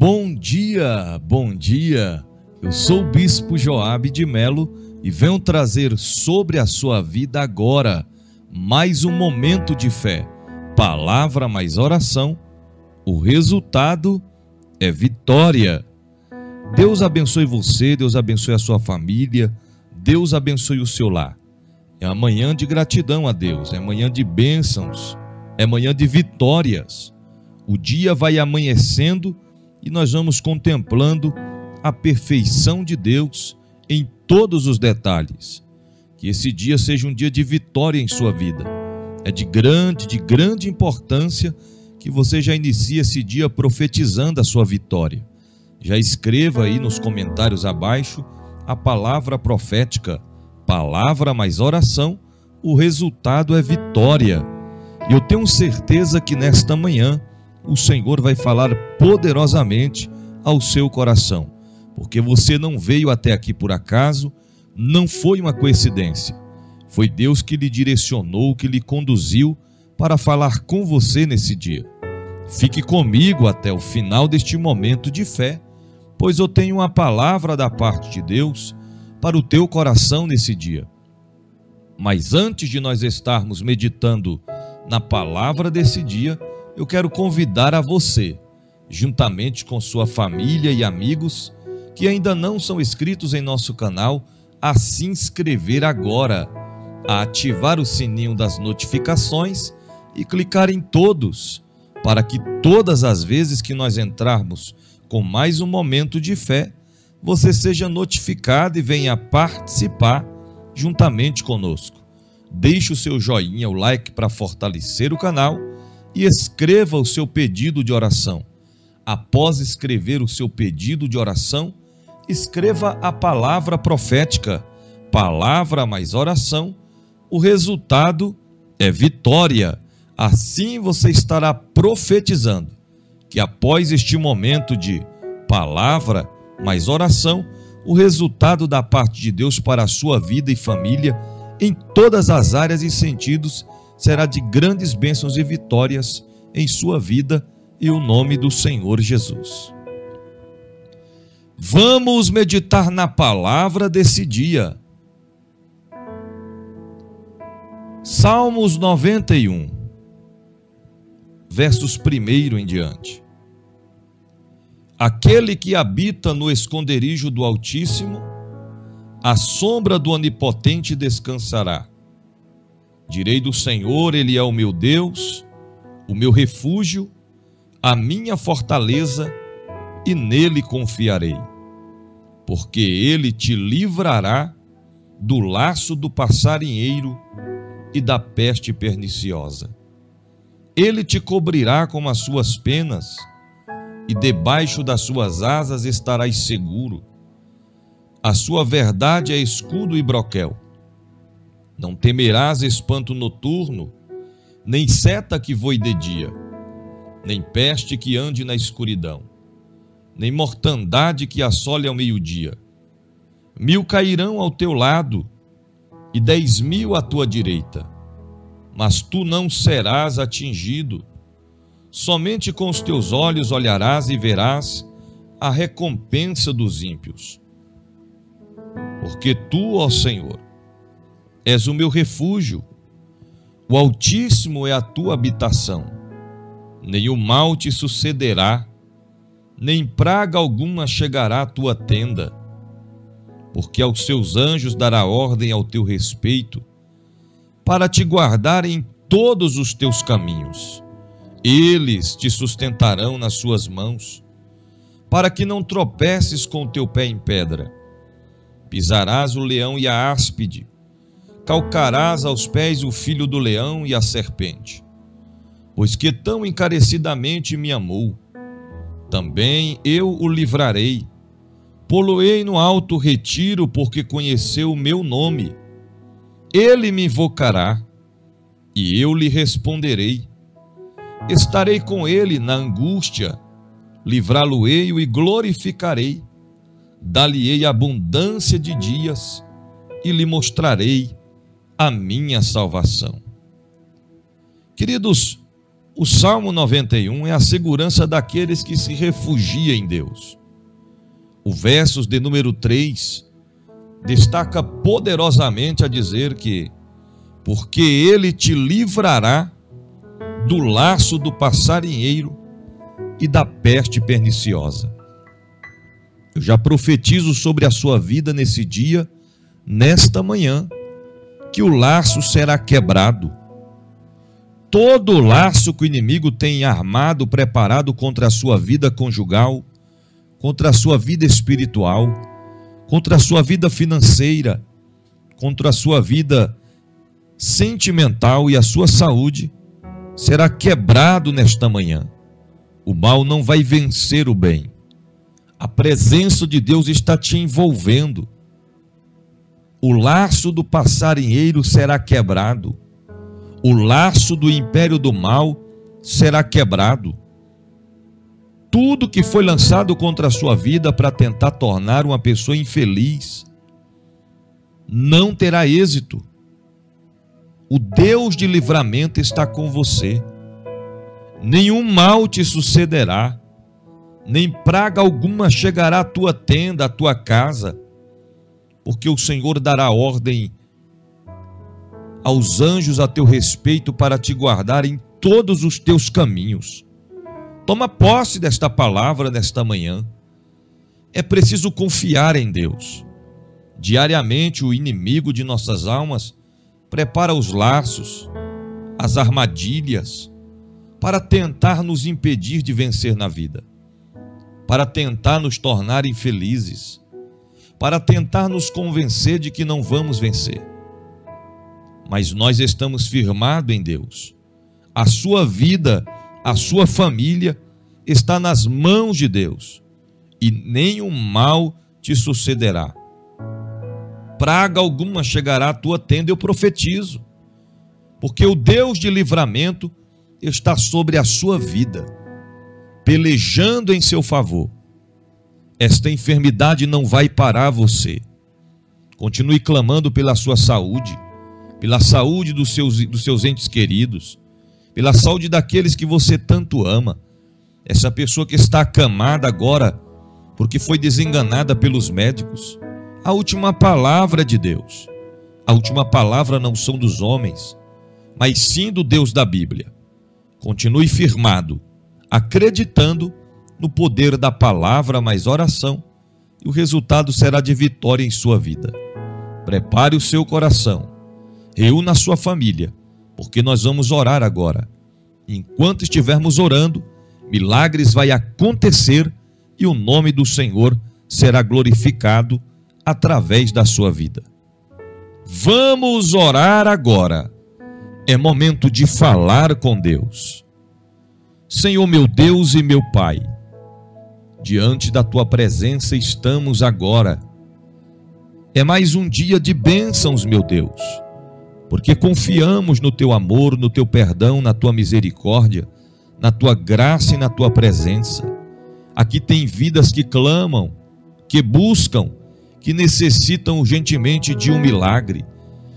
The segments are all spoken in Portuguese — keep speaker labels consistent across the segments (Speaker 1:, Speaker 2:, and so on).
Speaker 1: Bom dia, bom dia. Eu sou o Bispo Joabe de Melo e venho trazer sobre a sua vida agora mais um momento de fé. Palavra mais oração. O resultado é vitória. Deus abençoe você, Deus abençoe a sua família, Deus abençoe o seu lar. É amanhã de gratidão a Deus, é manhã de bênçãos, é manhã de vitórias. O dia vai amanhecendo e nós vamos contemplando a perfeição de Deus em todos os detalhes. Que esse dia seja um dia de vitória em sua vida. É de grande importância que você já inicie esse dia profetizando a sua vitória. Já escreva aí nos comentários abaixo a palavra profética, palavra mais oração, o resultado é vitória. E eu tenho certeza que nesta manhã o Senhor vai falar poderosamente ao seu coração, porque você não veio até aqui por acaso, não foi uma coincidência. Foi Deus que lhe direcionou, que lhe conduziu para falar com você nesse dia. Fique comigo até o final deste momento de fé, pois eu tenho uma palavra da parte de Deus para o teu coração nesse dia. Mas antes de nós estarmos meditando na palavra desse dia, eu quero convidar a você, juntamente com sua família e amigos, que ainda não são inscritos em nosso canal, a se inscrever agora, a ativar o sininho das notificações e clicar em todos, para que todas as vezes que nós entrarmos com mais um momento de fé, você seja notificado e venha participar juntamente conosco. Deixe o seu joinha, o like para fortalecer o canal e escreva o seu pedido de oração. Após escrever o seu pedido de oração, escreva a palavra profética, palavra mais oração, o resultado é vitória. Assim você estará profetizando que após este momento de palavra mais oração, o resultado da parte de Deus para a sua vida e família, em todas as áreas e sentidos, será de grandes bênçãos e vitórias em sua vida e o nome do Senhor Jesus. Vamos meditar na palavra desse dia. Salmos 91, versos 1 em diante. Aquele que habita no esconderijo do Altíssimo, à sombra do Onipotente descansará. Direi do Senhor, Ele é o meu Deus, o meu refúgio, a minha fortaleza, e nele confiarei. Porque Ele te livrará do laço do passarinheiro e da peste perniciosa. Ele te cobrirá com as suas penas, e debaixo das suas asas estarás seguro. A sua verdade é escudo e broquel. Não temerás espanto noturno, nem seta que voe de dia, nem peste que ande na escuridão, nem mortandade que assole ao meio-dia. 1000 cairão ao teu lado e 10.000 à tua direita, mas tu não serás atingido. Somente com os teus olhos olharás e verás a recompensa dos ímpios. Porque tu, ó Senhor, és o meu refúgio, o Altíssimo é a tua habitação. Nem o mal te sucederá, nem praga alguma chegará à tua tenda, porque aos seus anjos dará ordem ao teu respeito, para te guardar em todos os teus caminhos. Eles te sustentarão nas suas mãos, para que não tropeces com o teu pé em pedra. Pisarás o leão e a áspide, calcarás aos pés o filho do leão e a serpente. Pois que tão encarecidamente me amou, também eu o livrarei. Pô-lo-ei no alto retiro, porque conheceu o meu nome. Ele me invocará, e eu lhe responderei. Estarei com ele na angústia, livrá-lo-ei e glorificarei. Dar-lhe-ei abundância de dias, e lhe mostrarei a minha salvação. Queridos, O Salmo 91 é a segurança daqueles que se refugiam em Deus. O verso de número 3 destaca poderosamente a dizer que porque ele te livrará do laço do passarinheiro e da peste perniciosa. Eu já profetizo sobre a sua vida nesse dia, nesta manhã, que o laço será quebrado. Todo laço que o inimigo tem armado, preparado contra a sua vida conjugal, contra a sua vida espiritual, contra a sua vida financeira, contra a sua vida sentimental e a sua saúde, será quebrado nesta manhã. O mal não vai vencer o bem. A presença de Deus está te envolvendo. O laço do passarinheiro será quebrado. O laço do império do mal será quebrado. Tudo que foi lançado contra a sua vida para tentar tornar uma pessoa infeliz não terá êxito. O Deus de livramento está com você. Nenhum mal te sucederá, nem praga alguma chegará à tua tenda, à tua casa, porque o Senhor dará ordem aos anjos a teu respeito para te guardar em todos os teus caminhos. Toma posse desta palavra nesta manhã. É preciso confiar em Deus. Diariamente o inimigo de nossas almas prepara os laços, as armadilhas, para tentar nos impedir de vencer na vida, para tentar nos tornar infelizes, para tentar nos convencer de que não vamos vencer. Mas nós estamos firmados em Deus. A sua vida, a sua família está nas mãos de Deus e nenhum mal te sucederá. Praga alguma chegará à tua tenda, eu profetizo, porque o Deus de livramento está sobre a sua vida, pelejando em seu favor. Esta enfermidade não vai parar você. Continue clamando pela sua saúde, pela saúde dos seus entes queridos, pela saúde daqueles que você tanto ama. Essa pessoa que está acamada agora, porque foi desenganada pelos médicos. A última palavra de Deus. A última palavra não são dos homens, mas sim do Deus da Bíblia. Continue firmado, acreditando no poder da palavra mais oração, e o resultado será de vitória em sua vida. Prepare o seu coração, reúna a sua família, porque nós vamos orar agora. Enquanto estivermos orando, milagres vai acontecer e o nome do Senhor será glorificado através da sua vida. Vamos orar agora. É momento de falar com Deus. Senhor meu Deus e meu Pai, diante da tua presença estamos agora. É mais um dia de bênçãos, meu Deus, porque confiamos no teu amor, no teu perdão, na tua misericórdia, na tua graça e na tua presença. Aqui tem vidas que clamam, que buscam, que necessitam urgentemente de um milagre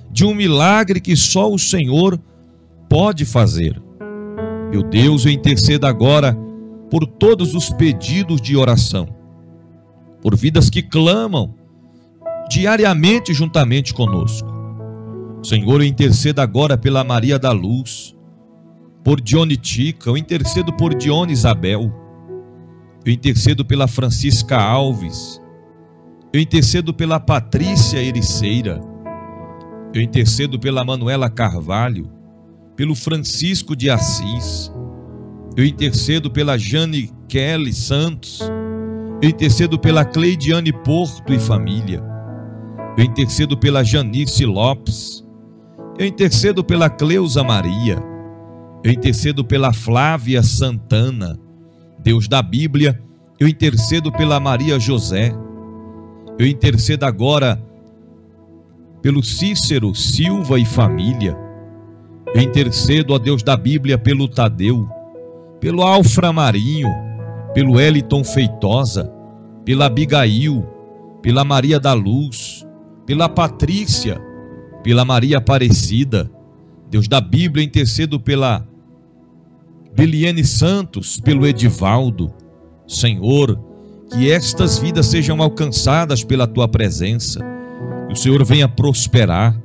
Speaker 1: que só o Senhor pode fazer. Meu Deus, eu intercedo agora por todos os pedidos de oração, por vidas que clamam diariamente juntamente conosco. Senhor, eu intercedo agora pela Maria da Luz, por Dione Tica, eu intercedo por Dione Isabel, eu intercedo pela Francisca Alves, eu intercedo pela Patrícia Ericeira, eu intercedo pela Manuela Carvalho, pelo Francisco de Assis, eu intercedo pela Jane Kelly Santos, eu intercedo pela Cleidiane Porto e família, eu intercedo pela Janice Lopes, eu intercedo pela Cleusa Maria, eu intercedo pela Flávia Santana, Deus da Bíblia, eu intercedo pela Maria José, eu intercedo agora pelo Cícero Silva e família, eu intercedo, ó Deus da Bíblia, pelo Tadeu, pelo Alfra Marinho, pelo Eliton Feitosa, pela Abigail, pela Maria da Luz, pela Patrícia, pela Maria Aparecida. Deus da Bíblia, eu intercedo pela Beliene Santos, pelo Edivaldo. Senhor, que estas vidas sejam alcançadas pela tua presença, que o Senhor venha prosperar,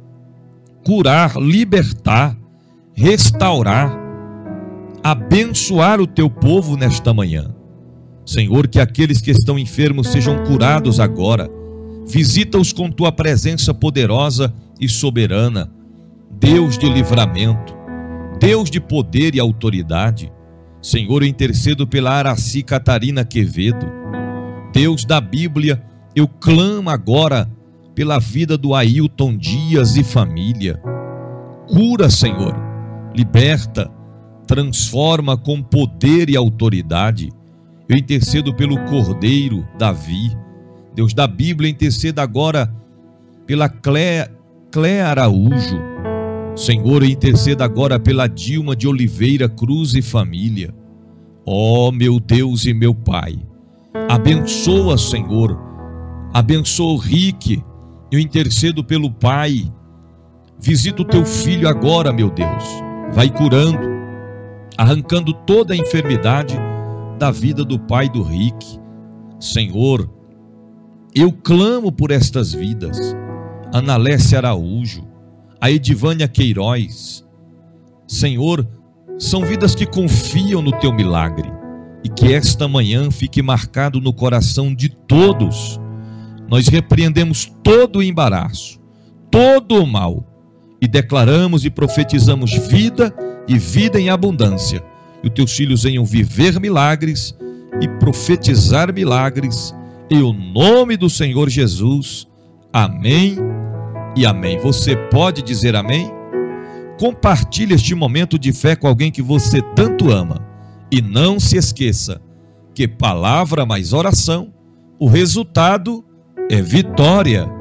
Speaker 1: curar, libertar, restaurar, abençoar o teu povo nesta manhã. Senhor, que aqueles que estão enfermos sejam curados agora. Visita-os com tua presença poderosa e soberana. Deus de livramento, Deus de poder e autoridade. Senhor, eu intercedo pela Araci Catarina Quevedo. Deus da Bíblia, eu clamo agora pela vida do Ailton Dias e família. Cura, Senhor, liberta, transforma com poder e autoridade. Eu intercedo pelo Cordeiro Davi. Deus da Bíblia, interceda agora pela Clé Araújo. Senhor, eu intercedo agora pela Dilma de Oliveira Cruz e família. Ó meu Deus e meu Pai, abençoa, Senhor, abençoa o Rick. Eu intercedo pelo Pai. Visita o teu filho agora, meu Deus. Vai curando, arrancando toda a enfermidade da vida do pai do Rick. Senhor, eu clamo por estas vidas. Analécia Araújo, a Edivânia Queiroz. Senhor, são vidas que confiam no teu milagre, e que esta manhã fique marcado no coração de todos. Nós repreendemos todo o embaraço, todo o mal, e declaramos e profetizamos vida e vida em abundância. E os teus filhos venham viver milagres e profetizar milagres, em o nome do Senhor Jesus. Amém e amém. Você pode dizer amém? Compartilhe este momento de fé com alguém que você tanto ama. E não se esqueça que palavra mais oração, o resultado é vitória.